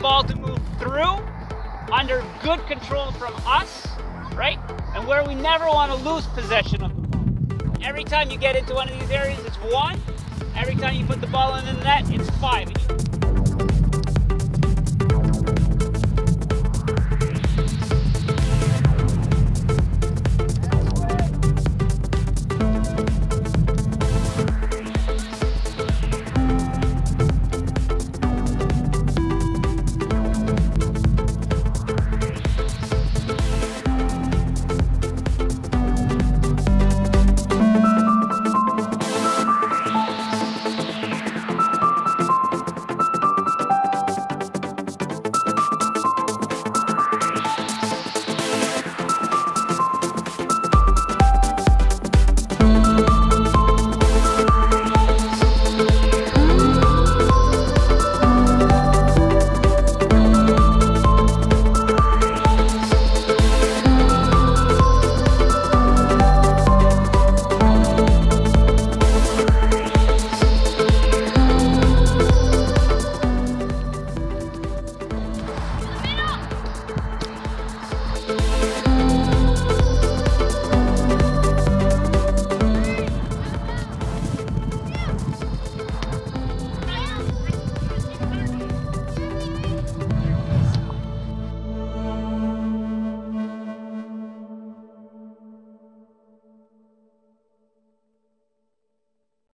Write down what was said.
ball to move through under good control from us, right? And where we never want to lose possession of the ball. Every time you get into one of these areas, it's 1. Every time you put the ball in the net, it's 5.